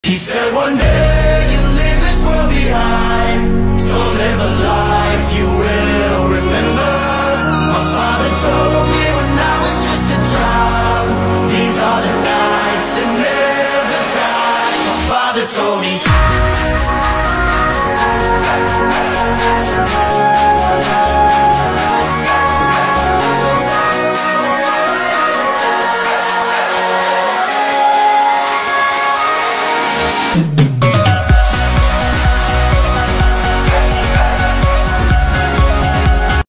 He said one day you'll leave this world behind, so live a life you will remember. My father told me when I was just a child, these are the nights that never die. My father told me